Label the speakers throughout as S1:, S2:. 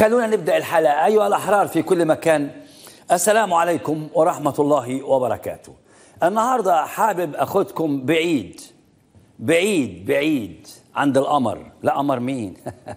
S1: خلونا نبدأ الحلقة. أيها الأحرار في كل مكان، السلام عليكم ورحمة الله وبركاته. النهاردة حابب أخدكم بعيد بعيد بعيد عند القمر. لا، قمر مين؟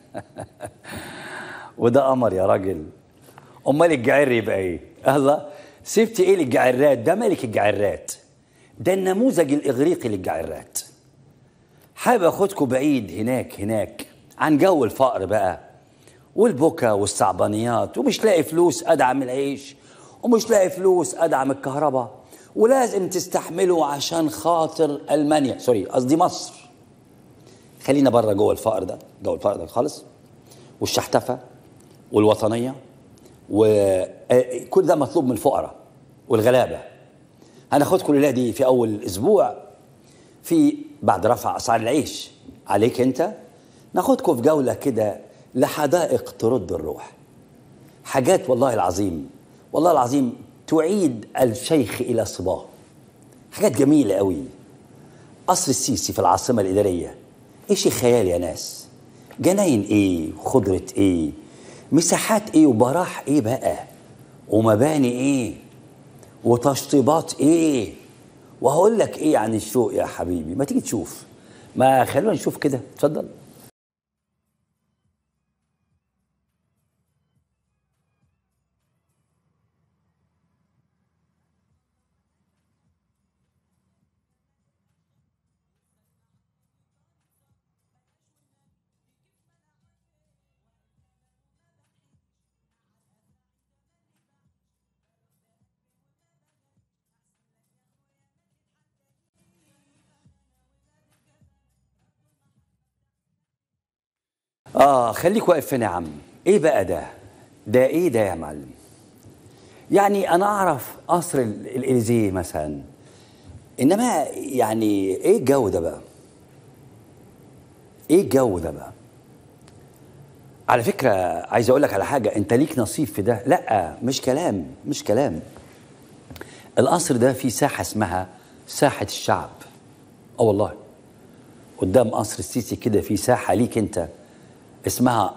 S1: وده قمر يا راجل. أمال الجعر يبقى إيه؟ الله، سبت إيه للجعرات؟ ده ملك الجعرات، ده النموذج الإغريقي للجعرات. حابب أخدكم بعيد هناك عن جو الفقر بقى والبكا والصعبانيات، ومش لاقي فلوس أدعم العيش، ومش لاقي فلوس أدعم الكهرباء، ولازم تستحملوا عشان خاطر ألمانيا، قصدي مصر. خلينا بره جو الفقر ده خالص، والشحتفة والوطنية وكل ده مطلوب من الفقراء والغلابة. هناخدكم الليلة دي في أول أسبوع بعد رفع أسعار العيش عليك أنت، ناخدكم في جولة كده لحدائق ترد الروح. حاجات والله العظيم تعيد الشيخ إلى صباه. حاجات جميلة قوي. قصر السيسي في العاصمة الإدارية، إيش خيال يا ناس. جناين إيه وخضرة إيه، مساحات إيه وبراح إيه بقى، ومباني إيه وتشطيبات إيه. وهقول لك إيه عن الشوق يا حبيبي، ما تيجي تشوف. ما خلونا نشوف كده، اتفضل. خليك واقف هنا يا عم. ايه بقى ده ايه ده يا معلم؟ يعني انا اعرف قصر الاليزيه مثلا، انما يعني ايه الجو ده بقى؟ ايه الجو ده بقى؟ على فكرة عايز اقول لك على حاجة، انت ليك نصيب في ده. لا، مش كلام. القصر ده فيه ساحة اسمها ساحة الشعب. والله قدام قصر السيسي كده في ساحة ليك انت اسمها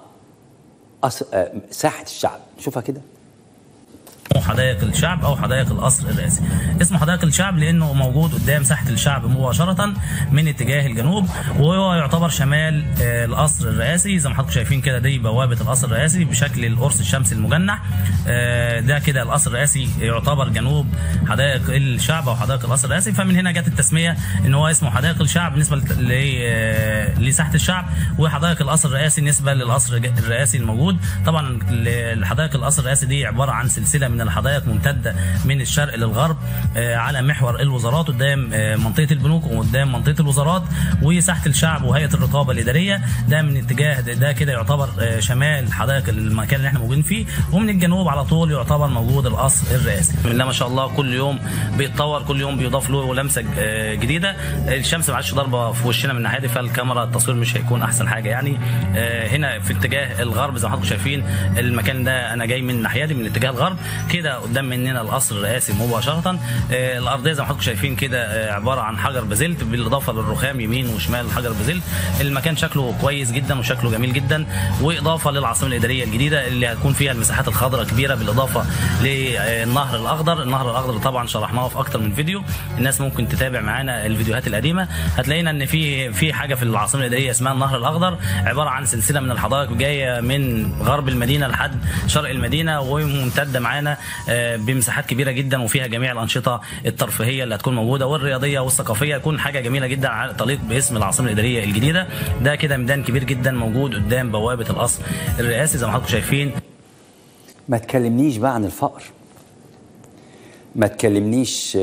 S1: ساحة الشعب. شوفها كده.
S2: حدائق الشعب او حدائق القصر الرئاسي. اسمه حدائق الشعب لانه موجود قدام ساحه الشعب مباشره من اتجاه الجنوب، وهو يعتبر شمال القصر الرئاسي. زي ما حضراتكم شايفين كده، دي بوابه القصر الرئاسي بشكل القرص الشمسي المجنح. ده كده القصر الرئاسي يعتبر جنوب حدائق الشعب او حدائق القصر الرئاسي. فمن هنا جت التسميه ان هو اسمه حدائق الشعب بالنسبه لساحه الشعب، وحدائق القصر الرئاسي بالنسبه للقصر الرئاسي الموجود. طبعا حدائق القصر الرئاسي دي عباره عن سلسله من الحدائق ممتده من الشرق للغرب على محور الوزارات، قدام منطقه البنوك وقدام منطقه الوزارات وساحه الشعب وهيئه الرقابه الاداريه. ده من اتجاه ده كده يعتبر شمال حدائق المكان اللي احنا موجودين فيه، ومن الجنوب على طول يعتبر موجود القصر الرئاسي. بسم الله ما شاء الله، كل يوم بيتطور، كل يوم بيضاف له لمسه جديده. الشمس ما عادش ضاربه في وشنا من الناحيه دي، فالكاميرا التصوير مش هيكون احسن حاجه يعني. هنا في اتجاه الغرب زي ما حضراتكم شايفين المكان ده، انا جاي من الناحيه دي من اتجاه الغرب كده، قدام مننا القصر الرئاسي مباشره. الارضيه زي ما حضراتكم شايفين كده عباره عن حجر بازلت بالاضافه للرخام يمين وشمال حجر بازلت. المكان شكله كويس جدا وشكله جميل جدا، واضافه للعاصمه الاداريه الجديده اللي هتكون فيها المساحات الخضراء كبيره، بالاضافه للنهر الاخضر. النهر الاخضر طبعا شرحناه في اكتر من فيديو، الناس ممكن تتابع معانا الفيديوهات القديمه. هتلاقينا ان في حاجه في العاصمه الاداريه اسمها النهر الاخضر، عباره عن سلسله من الحدائق جايه من غرب المدينه لحد شرق المدينه، وممتده معانا بمساحات كبيره جدا، وفيها جميع الانشطه الترفيهيه اللي هتكون موجوده والرياضيه والثقافيه. تكون حاجه جميله جدا تليق باسم العاصمه الاداريه الجديده. ده كده ميدان كبير جدا موجود قدام بوابه القصر الرئاسي زي ما حضراتكم شايفين.
S1: ما تكلمنيش بقى عن الفقر، ما تكلمنيش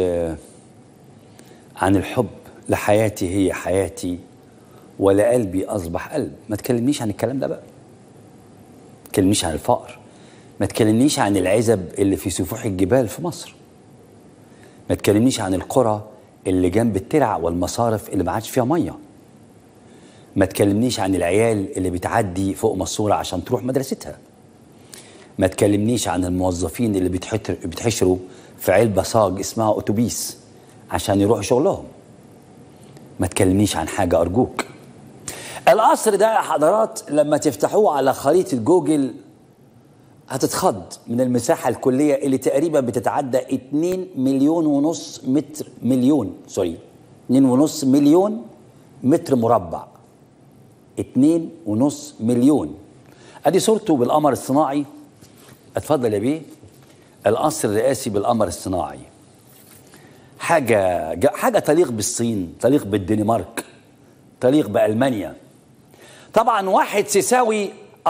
S1: عن الحب، لحياتي هي حياتي ولا قلبي اصبح قلب. ما تكلمنيش عن الكلام ده بقى. ما تكلمنيش عن الفقر، ما تكلمنيش عن العزب اللي في سفوح الجبال في مصر، ما تكلمنيش عن القرى اللي جنب الترع والمصارف اللي ما عادش فيها ميه، ما تكلمنيش عن العيال اللي بتعدي فوق ماسوره عشان تروح مدرستها، ما تكلمنيش عن الموظفين اللي بيتحشروا في علبه صاج اسمها اتوبيس عشان يروحوا شغلهم. ما تكلمنيش عن حاجه ارجوك. القصر ده يا حضرات لما تفتحوه على خريطه جوجل هتتخض من المساحة الكلية اللي تقريبا بتتعدى 2 مليون ونص متر، 2.5 مليون متر مربع. 2.5 مليون. ادي صورته بالقمر الصناعي. اتفضل يا بيه. القصر الرئاسي بالقمر الصناعي. حاجة تليق بالصين، تليق بالدنمارك، تليق بألمانيا. طبعا واحد سيساوي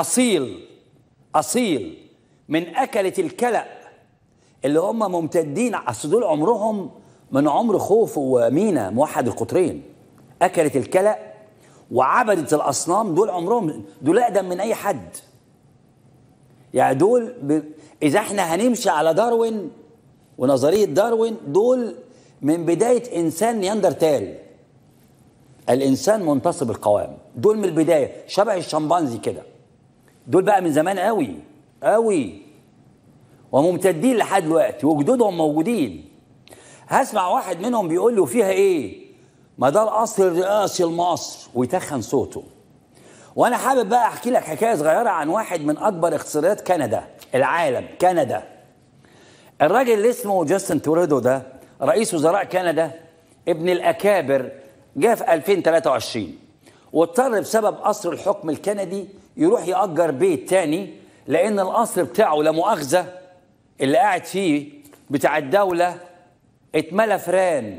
S1: أصيل من أكلة الكلأ اللي هم ممتدين، أصل دول عمرهم من عمر خوف ومينا موحد القطرين. أكلة الكلأ وعبدة الأصنام، دول عمرهم، دول أقدم من أي حد. يعني دول إذا احنا هنمشي على داروين ونظرية داروين، دول من بداية إنسان نياندرتال، الإنسان منتصب القوام. دول من البداية شبه الشمبانزي كده. دول بقى من زمان قوي قوي وممتدين لحد دلوقتي وجدودهم موجودين. هسمع واحد منهم بيقول له فيها ايه؟ ما ده القصر الرئاسي لمصر، ويتخن صوته. وانا حابب بقى احكي لك حكايه صغيره عن واحد من اكبر اقتصاديات كندا العالم، كندا. الراجل اللي اسمه جاستن ترودو ده رئيس وزراء كندا، ابن الاكابر، جاء في 2023 واضطر بسبب قصر الحكم الكندي يروح يأجر بيت تاني، لأن القصر بتاعه لا مؤاخذة اللي قاعد فيه بتاع الدولة اتملى فران،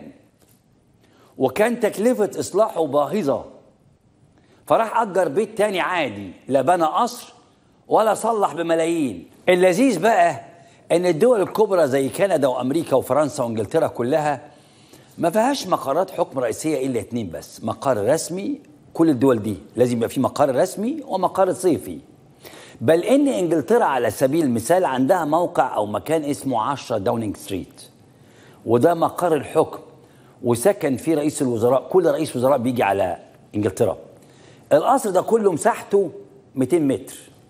S1: وكان تكلفة إصلاحه باهظة. فراح أجر بيت تاني عادي، لا بنى قصر ولا صلح بملايين. اللذيذ بقى إن الدول الكبرى زي كندا وأمريكا وفرنسا وإنجلترا كلها ما فيهاش مقرات حكم رئيسية إلا 2 بس، مقر رسمي. كل الدول دي لازم يبقى في مقر رسمي ومقر صيفي. بل إن إنجلترا على سبيل المثال عندها موقع أو مكان اسمه 10 داونينج ستريت، وده مقر الحكم وسكن فيه رئيس الوزراء. كل رئيس وزراء بيجي على إنجلترا. القصر ده كله مساحته 200 متر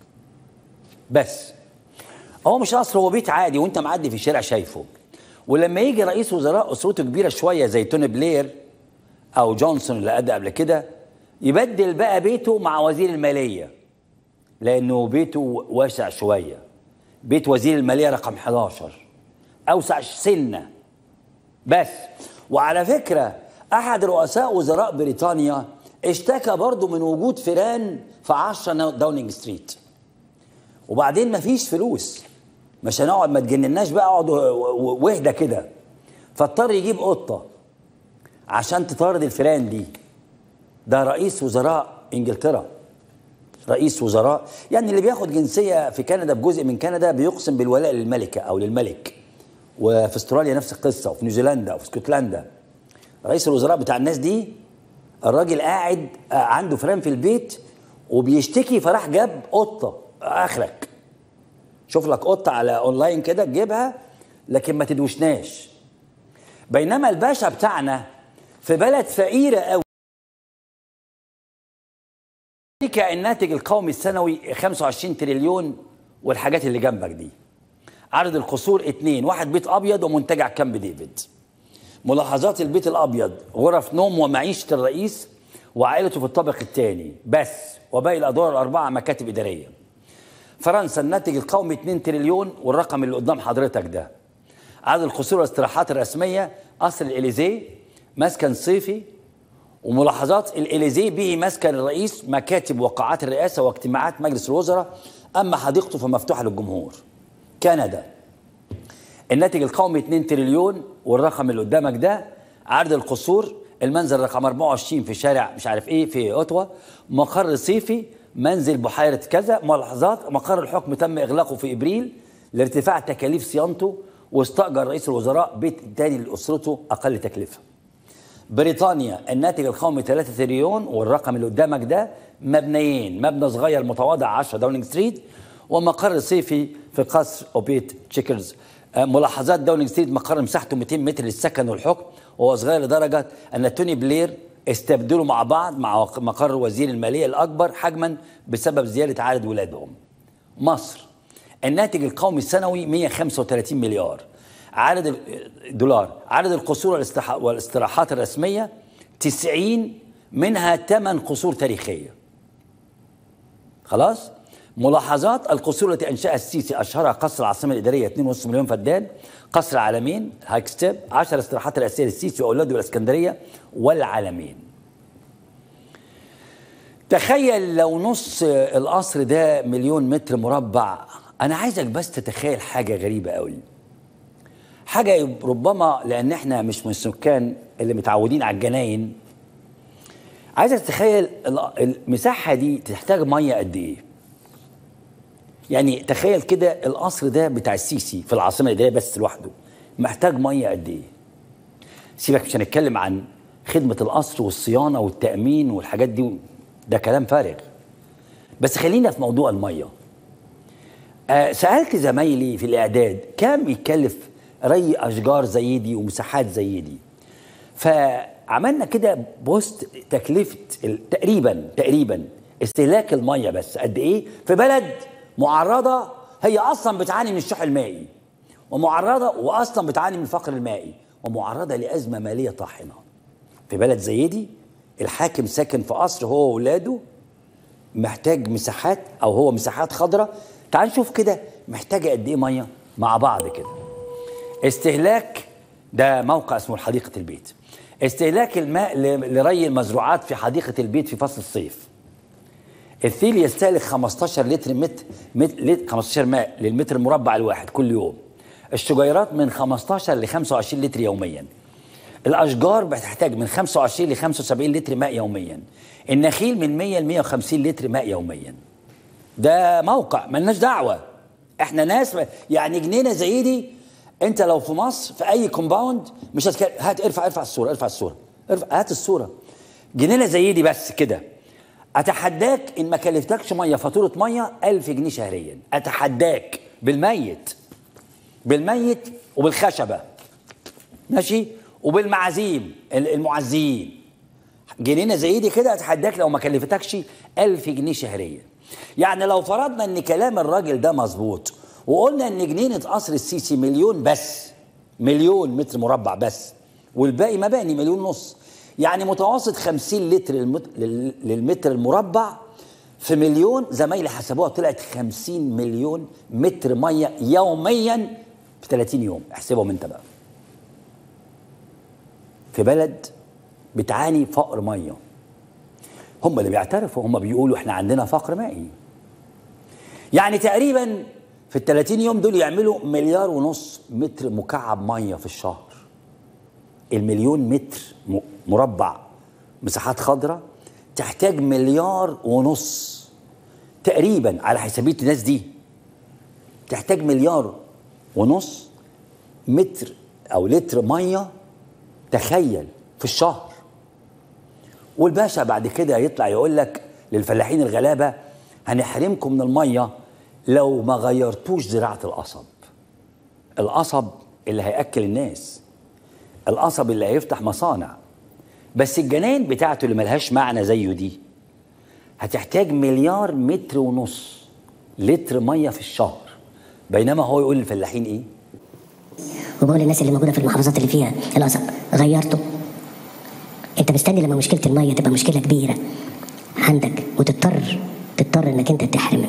S1: بس. هو مش قصر، هو بيت عادي وانت معدي في الشارع شايفه. ولما يجي رئيس وزراء اسرته كبيره شويه زي توني بلير او جونسون اللي قد قبل كده، يبدل بقى بيته مع وزير الماليه، لانه بيته واسع شويه. بيت وزير الماليه رقم 11 اوسع سنه بس. وعلى فكره احد رؤساء وزراء بريطانيا اشتكى برضه من وجود فيران في 10 داونينج ستريت. وبعدين مفيش فلوس، مش هنقعد، ما تجنناش بقى، اقعد واهدى كده. فاضطر يجيب قطه عشان تطارد الفيران دي. ده رئيس وزراء انجلترا، رئيس وزراء. يعني اللي بياخد جنسيه في كندا بجزء من كندا بيقسم بالولاء للملكه او للملك. وفي استراليا نفس القصه، وفي نيوزيلندا وفي اسكتلندا. رئيس الوزراء بتاع الناس دي الراجل قاعد عنده فيران في البيت وبيشتكي، فراح جاب قطه. اخرك شوف لك قطه على اونلاين كده تجيبها، لكن ما تدوشناش. بينما الباشا بتاعنا في بلد فقيره قوي. امريكا الناتج القومي السنوي 25 تريليون والحاجات اللي جنبك دي. عدد القصور 2، واحد بيت ابيض ومنتجع كامب ديفيد. ملاحظات البيت الابيض: غرف نوم ومعيشه الرئيس وعائلته في الطابق الثاني بس، وباقي الادوار الاربعه مكاتب اداريه. فرنسا الناتج القومي 2 تريليون والرقم اللي قدام حضرتك ده. عدد القصور والاستراحات الرسميه: قصر الإليزيه مسكن صيفي، وملاحظات: الإليزيه به مسكن الرئيس، مكاتب وقاعات الرئاسه واجتماعات مجلس الوزراء، اما حديقته فمفتوحه للجمهور. كندا الناتج القومي 2 تريليون والرقم اللي قدامك ده. عدد القصور: المنزل رقم 24 في شارع مش عارف ايه في اوتوا، مقر صيفي، منزل بحيره كذا. ملاحظات: مقر الحكم تم اغلاقه في ابريل لارتفاع تكاليف صيانته، واستاجر رئيس الوزراء بيت تاني لاسرته اقل تكلفه. بريطانيا الناتج القومي 3 تريليون والرقم اللي قدامك ده. مبنيين: مبنى صغير متواضع 10 داونينج ستريت، ومقر صيفي في قصر اوبيت تشيكرز. ملاحظات: داونينج ستريت مقر مساحته 200 متر للسكن والحكم، وهو صغير لدرجه ان توني بلير استبدلوا مع بعض مع مقر وزير الماليه الاكبر حجما بسبب زياده عدد ولادهم. مصر الناتج القومي السنوي 135 مليار عدد دولار. عدد القصور والاستراحات الرسميه 90، منها 8 قصور تاريخيه. خلاص؟ ملاحظات: القصور التي أنشأها السيسي أشهرها قصر العاصمة الإدارية 2.5 مليون فدان، قصر العالمين هايك ستيب، 10 استراحات رئاسية للسيسي وأولاده والإسكندرية والعالمين. تخيل لو نص القصر ده 1,000,000 متر مربع. أنا عايزك بس تتخيل حاجة غريبة قوي، حاجة ربما لأن احنا مش من السكان اللي متعودين على الجناين. عايزك تتخيل المساحة دي تحتاج مية قد إيه؟ يعني تخيل كده القصر ده بتاع السيسي في العاصمة الإدارية بس لوحده محتاج مية قد إيه؟ سيبك، مش هنتكلم عن خدمة القصر والصيانة والتأمين والحاجات دي، ده كلام فارغ. بس خلينا في موضوع المية. سألت زمايلي في الإعداد كم يتكلف ري أشجار زي دي ومساحات زي دي، فعملنا كده بوست تكلفة تقريبا استهلاك المية بس قد إيه في بلد معرضة، هي أصلا بتعاني من الشح المائي، ومعرضة وأصلا بتعاني من الفقر المائي، ومعرضة لأزمة مالية طاحنة. في بلد زي دي الحاكم ساكن في قصر هو وولاده، محتاج مساحات أو هو مساحات خضراء. تعال نشوف كده محتاجة قد إيه مية مع بعض كده. استهلاك، ده موقع اسمه حديقة البيت، استهلاك الماء لري المزروعات في حديقة البيت في فصل الصيف. الثيل يستهلك 15 لتر 15 ماء للمتر المربع الواحد كل يوم. الشجيرات من 15 ل 25 لتر يوميا. الأشجار بتحتاج من 25 ل 75 لتر ماء يوميا. النخيل من 100 ل 150 لتر ماء يوميا. ده موقع ملناش دعوة، احنا ناس يعني جنينة زي دي. انت لو في مصر في اي كومباوند مش هات ارفع الصورة هات الصورة. جنينة زي دي بس كده اتحداك ان ما كلفتكش ميه، فاتوره ميه 1000 جنيه شهريا. اتحداك بالميت وبالخشبه، ماشي، وبالمعازيم المعزيين. جنينه زي دي كده اتحداك لو ما كلفتكش 1000 جنيه شهريا. يعني لو فرضنا ان كلام الراجل ده مظبوط وقلنا ان جنينه قصر السيسي 1,000,000 بس، 1,000,000 متر مربع بس، والباقي مباني 1,500,000، يعني متوسط 50 لتر للمتر المربع في 1,000,000. زمايلي حسبوها طلعت 50 مليون متر ميه يوميا في 30 يوم. احسبهم انت بقى، في بلد بتعاني فقر ميه. هم اللي بيعترفوا، هم بيقولوا احنا عندنا فقر مائي. يعني تقريبا في ال30 يوم دول يعملوا 1.5 مليار متر مكعب ميه في الشهر. 1,000,000 متر مربع مساحات خضراء تحتاج 1.5 مليار تقريبا على حسابية الناس دي. تحتاج 1.5 مليار متر او لتر ميه، تخيل، في الشهر. والباشا بعد كده يطلع يقول لك للفلاحين الغلابه هنحرمكم من الميه لو ما غيرتوش زراعه القصب اللي هياكل الناس، القصب اللي هيفتح مصانع. بس الجناين بتاعته اللي ملهاش معنى زيه دي هتحتاج 1.5 مليار متر لتر ميه في الشهر، بينما هو يقول للفلاحين ايه؟
S3: وبقول للناس اللي موجوده في المحافظات اللي فيها القصب غيرته. انت مستني لما مشكله الميه تبقى مشكله كبيره عندك وتضطر انك انت تحرم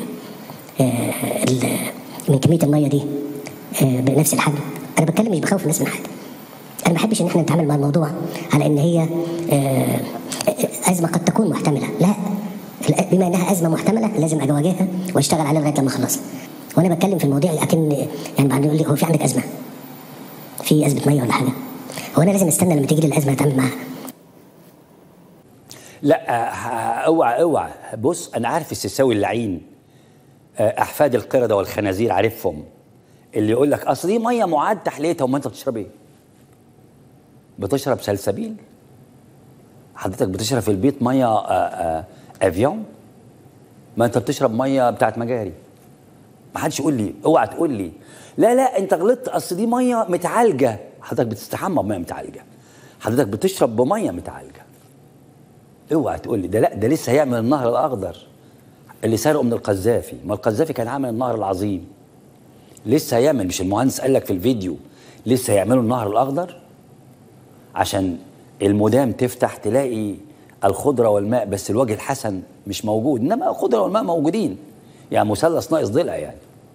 S3: من كميه الميه دي بنفس الحجم. انا بتكلم مش بخوف الناس من حاجه، انا ما بحبش ان احنا نتعامل مع الموضوع على ان هي ازمه قد تكون محتمله. لا، بما انها ازمه محتمله لازم اواجهها واشتغل عليها لغايه لما اخلصها. وانا بتكلم في المواضيع لكن يعني بعد يقول لي هو في عندك ازمه، في ازمه ميه ولا حاجه، هو انا لازم استنى لما تيجي لي الازمه اتعامل معاها؟
S1: لا، اوعى. بص، انا عارف السيساوي اللعين، احفاد القرده والخنازير، عارفهم، اللي يقول لك اصل دي ميه معاد تحليتها. وما انت بتشرب ايه؟ بتشرب سلسبيل؟ حضرتك بتشرب في البيت ميه افيون؟ ما انت بتشرب ميه بتاعت مجاري. ما حدش يقول لي، اوعى تقول لي لا انت غلطت اصل دي ميه متعالجه. حضرتك بتستحمى بميه متعالجه، حضرتك بتشرب بميه متعالجه. اوعى تقول لي ده، لا، ده لسه هيعمل النهر الاخضر اللي سرقه من القذافي. ما القذافي كان عامل النهر العظيم، لسه هيعمل. مش المهندس قال لك في الفيديو لسه هيعملوا النهر الاخضر عشان المدام تفتح تلاقي الخضره والماء، بس الوجه الحسن مش موجود، انما الخضره والماء موجودين. يعني مثلث ناقص ضلع يعني.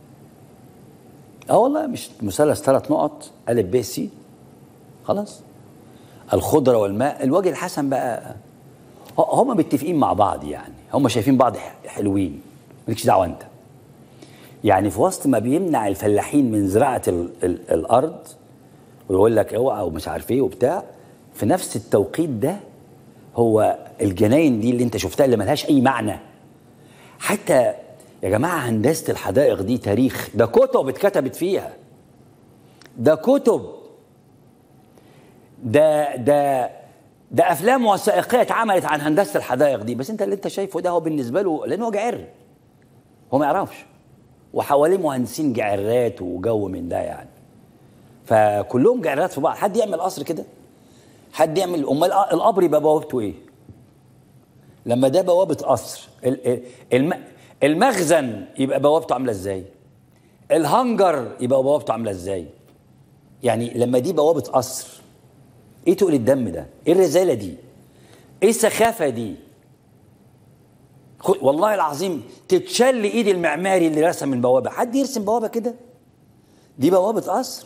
S1: والله مش مثلث 3 نقط أ ب س، خلاص. الخضره والماء الوجه الحسن بقى، هم متفقين مع بعض يعني، هم شايفين بعض حلوين، مالكش دعوه انت. يعني في وسط ما بيمنع الفلاحين من زراعه الارض ويقول لك اوعى ومش عارف ايه وبتاع، في نفس التوقيت ده هو الجناين دي اللي انت شفتها اللي ملهاش اي معنى. حتى يا جماعه هندسه الحدائق دي تاريخ، ده كتب اتكتبت فيها، ده كتب، ده افلام وثائقيه اتعملت عن هندسه الحدائق دي. بس انت اللي انت شايفه ده هو بالنسبه له، لانه هو جعر، هو ما يعرفش، وحواليه مهندسين جعرات وجو من ده يعني، فكلهم جعرات في بعض. حد يعمل قصر كده؟ حد يعمل؟ امال القبر يبقى بوابته ايه؟ لما ده بوابه قصر، المخزن يبقى بوابته عامله ازاي؟ الهنجر يبقى بوابته عامله ازاي؟ يعني لما دي بوابه قصر، ايه تقول الدم ده؟ ايه الرزاله دي؟ ايه السخافه دي؟ والله العظيم تتشل ايد المعماري اللي رسم البوابه. حد يرسم بوابه كده؟ دي بوابه قصر،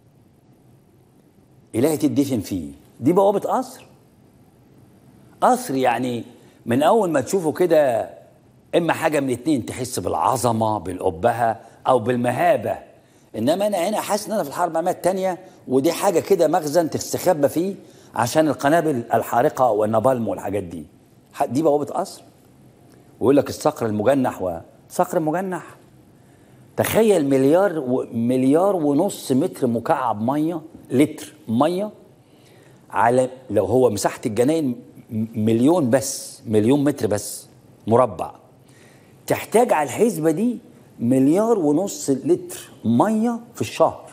S1: الهي تدفن فيه، دي بوابه قصر. قصر يعني من اول ما تشوفه كده اما حاجه من اتنين، تحس بالعظمه بالقبهه او بالمهابه. انما انا هنا حاسس ان انا في الحرب العالميه الثانيه، ودي حاجه كده مخزن تستخبى فيه عشان القنابل الحارقه والنابالم والحاجات دي. دي بوابه قصر. ويقول لك الصقر المجنح، وصقر مجنح تخيل مليار ونص متر مكعب ميه، لتر ميه، على لو هو مساحه الجناين مليون متر بس مربع، تحتاج على الحسبه دي 1.5 مليار لتر ميه في الشهر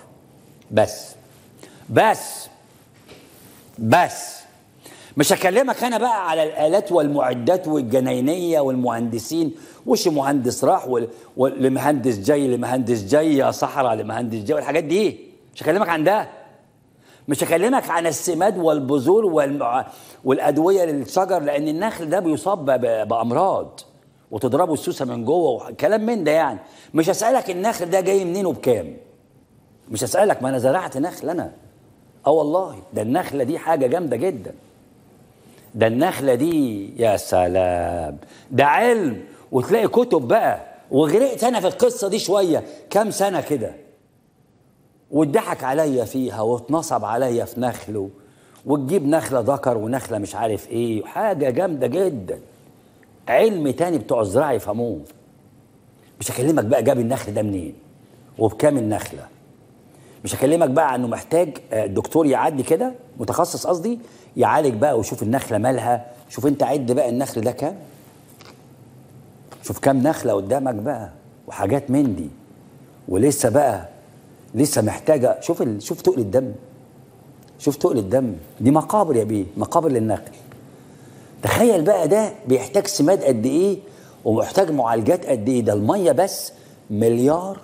S1: بس. مش هكلمك انا بقى على الالات والمعدات والجناينيه والمهندسين، وش مهندس راح لمهندس جاي يا صحراء لمهندس جاي والحاجات دي، مش هكلمك عن ده. مش هكلمك عن السماد والبذور والادويه للشجر، لان النخل ده بيصاب بامراض وتضربه السوسه من جوه وكلام من ده يعني. مش هسالك النخل ده جاي منين وبكام، مش هسالك، ما انا زرعت نخل انا. والله ده النخله دي حاجه جامده جدا، ده النخله دي يا سلام، ده علم. وتلاقي كتب بقى، وغرقت انا في القصه دي شويه كام سنه كده، واتضحك عليا فيها واتنصب عليا في نخل، وتجيب نخله ذكر ونخله مش عارف ايه، حاجه جامده جدا، علم تاني بتوع الزراعه يفهموه. مش هكلمك بقى جاب النخل ده منين وبكام النخله، مش هكلمك بقى عنه محتاج دكتور يعدي كده، متخصص قصدي، يعالج بقى ويشوف النخله مالها. شوف انت عد بقى النخل ده كام، شوف كام نخله قدامك بقى وحاجات من دي، ولسه بقى لسه محتاجه. شوف تقل الدم، شوف تقل الدم، دي مقابر يا بيه، مقابر للنخل. تخيل بقى ده بيحتاج سماد قد ايه ومحتاج معالجات قد ايه. ده الميه بس 1.5 مليار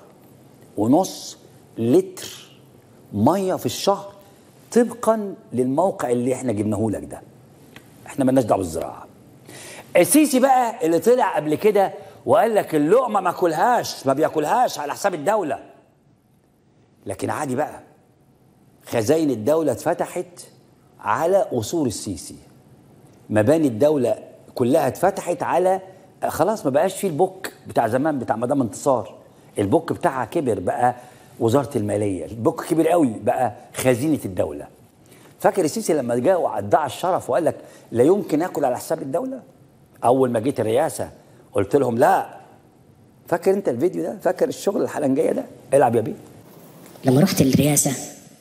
S1: لتر ميه في الشهر، طبقا للموقع اللي احنا جبناه لك ده. احنا مالناش دعوه بالزراعه. السيسي بقى اللي طلع قبل كده وقال لك اللقمه ما بياكلهاش على حساب الدوله، لكن عادي بقى، خزائن الدوله اتفتحت على قصور السيسي، مباني الدوله كلها اتفتحت على، خلاص ما بقاش فيه البوك بتاع زمان بتاع مدام انتصار، البوك بتاعها كبر بقى وزاره الماليه، البوك كبر قوي بقى خزينه الدوله. فاكر السيسي لما جاء وادعى الشرف وقال لك لا يمكن اكل على حساب الدوله؟ اول ما جيت الرئاسه قلت لهم لا. فاكر انت الفيديو ده؟ فاكر الشغل الحلنجيه ده؟ العب يا بيه.
S3: لما رحت الرئاسه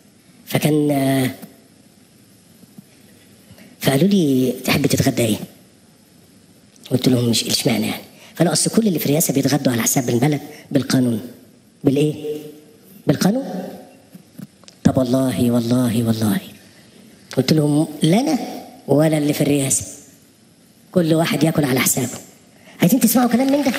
S3: فقالوا لي تحب تتغدى ايه؟ قلت لهم مش اشمعنى يعني؟ قالوا اصل كل اللي في الرئاسه بيتغدوا على حساب البلد بالقانون. بالايه؟ بالقانون. طب والله قلت لهم لا انا ولا اللي في الرئاسه، كل واحد ياكل على حسابه. عايزين تسمعوا كلام من ده؟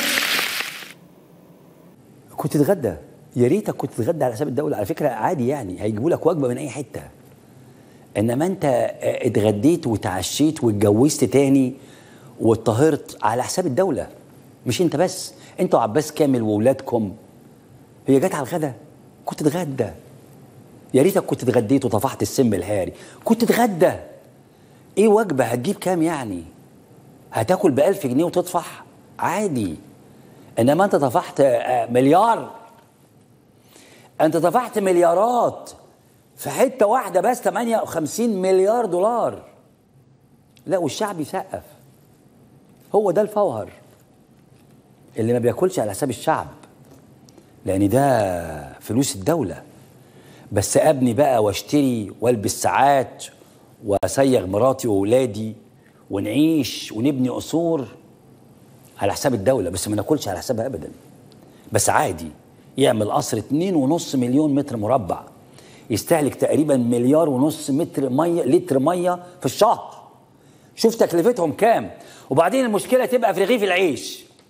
S1: كنت تتغدى، يا ريتك كنت تتغدى على حساب الدوله. على فكره عادي يعني، هيجيبوا لك وجبه من اي حته، انما انت اتغديت وتعشيت واتجوزت تاني واتطهرت على حساب الدوله. مش انت بس، انت وعباس كامل واولادكم. هي جت على الغدا؟ كنت تتغدى. يا ريتك كنت اتغديت وطفحت السم الهاري، كنت تتغدى. ايه وجبه هتجيب كام يعني؟ هتاكل ب1000 جنيه وتطفح عادي. انما انت طفحت مليار، انت طفحت مليارات في حته واحده بس، 58 مليار دولار. لا والشعب يسقف. هو ده الفوهر اللي ما بياكلش على حساب الشعب، لان ده فلوس الدوله. بس ابني بقى واشتري والبس ساعات واسيغ مراتي واولادي ونعيش ونبني قصور على حساب الدوله، بس ما ناكلش على حسابها ابدا. بس عادي يعمل قصر 2.5 مليون متر مربع يستهلك تقريبا 1.5 مليار متر ميه، لتر ميه في الشهر. شوف تكلفتهم كام. وبعدين المشكله تبقى في رغيف العيش.